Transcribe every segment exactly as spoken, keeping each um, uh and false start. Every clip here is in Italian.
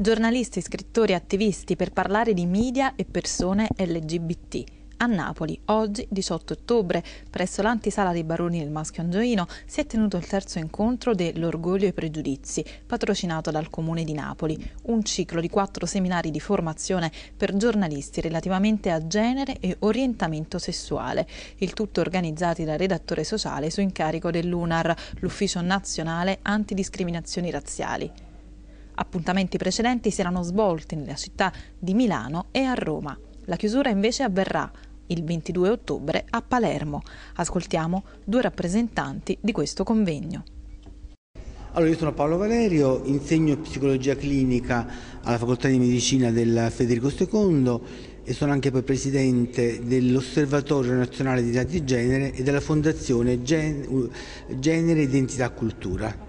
Giornalisti, scrittori e attivisti per parlare di media e persone L G B T. A Napoli, oggi, diciotto ottobre, presso l'antisala dei Baroni del Maschio Angioino, si è tenuto il terzo incontro dell'Orgoglio e i Pregiudizi, patrocinato dal Comune di Napoli, un ciclo di quattro seminari di formazione per giornalisti relativamente a genere e orientamento sessuale, il tutto organizzati dal redattore sociale su incarico dell'U N A R, l'Ufficio Nazionale Antidiscriminazioni Razziali. Appuntamenti precedenti si erano svolti nella città di Milano e a Roma. La chiusura invece avverrà il ventidue ottobre a Palermo. Ascoltiamo due rappresentanti di questo convegno. Allora, io sono Paolo Valerio, insegno psicologia clinica alla Facoltà di Medicina del Federico secondo e sono anche poi presidente dell'Osservatorio Nazionale di Identità di Genere e della Fondazione Gen- Genere, Identità, Cultura.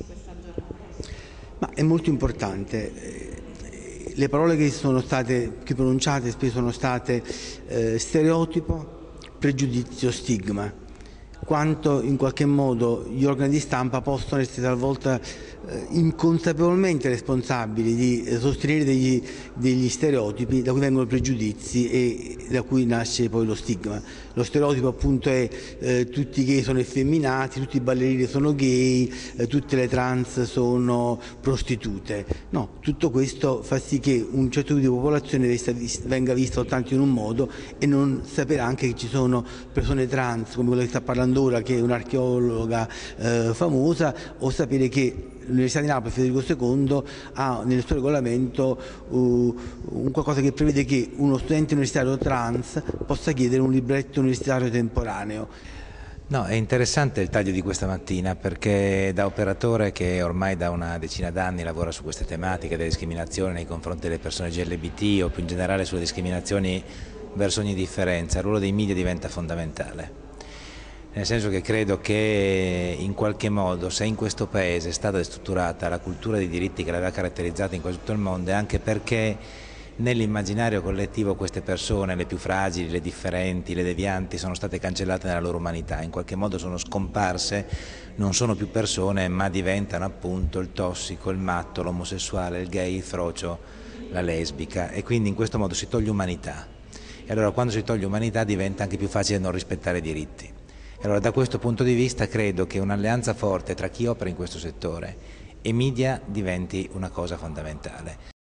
Ma è molto importante. Le parole che sono state più pronunciate spesso sono state eh, stereotipo, pregiudizio, stigma. Quanto in qualche modo gli organi di stampa possono essere talvolta eh, inconsapevolmente responsabili di eh, sostenere degli, degli stereotipi da cui vengono i pregiudizi e da cui nasce poi lo stigma. Lo stereotipo appunto è eh, tutti i gay sono effeminati, tutti i ballerini sono gay, eh, tutte le trans sono prostitute. No, tutto questo fa sì che un certo tipo di popolazione venga vista soltanto in un modo e non sapere anche che ci sono persone trans, come quella che sta parlando ora, che è un'archeologa eh, famosa, o sapere che l'Università di Napoli, Federico secondo, ha nel suo regolamento uh, un qualcosa che prevede che uno studente universitario trans possa chiedere un libretto universitario temporaneo. No, è interessante il taglio di questa mattina perché da operatore che ormai da una decina d'anni lavora su queste tematiche della discriminazione nei confronti delle persone L G B T o più in generale sulle discriminazioni verso ogni differenza, il ruolo dei media diventa fondamentale. Nel senso che credo che in qualche modo se in questo Paese è stata strutturata la cultura dei diritti che l'aveva caratterizzata in quasi tutto il mondo è anche perché nell'immaginario collettivo queste persone, le più fragili, le differenti, le devianti, sono state cancellate nella loro umanità, in qualche modo sono scomparse, non sono più persone ma diventano appunto il tossico, il matto, l'omosessuale, il gay, il frocio, la lesbica e quindi in questo modo si toglie umanità. E allora quando si toglie umanità diventa anche più facile non rispettare i diritti. E allora da questo punto di vista credo che un'alleanza forte tra chi opera in questo settore e media diventi una cosa fondamentale.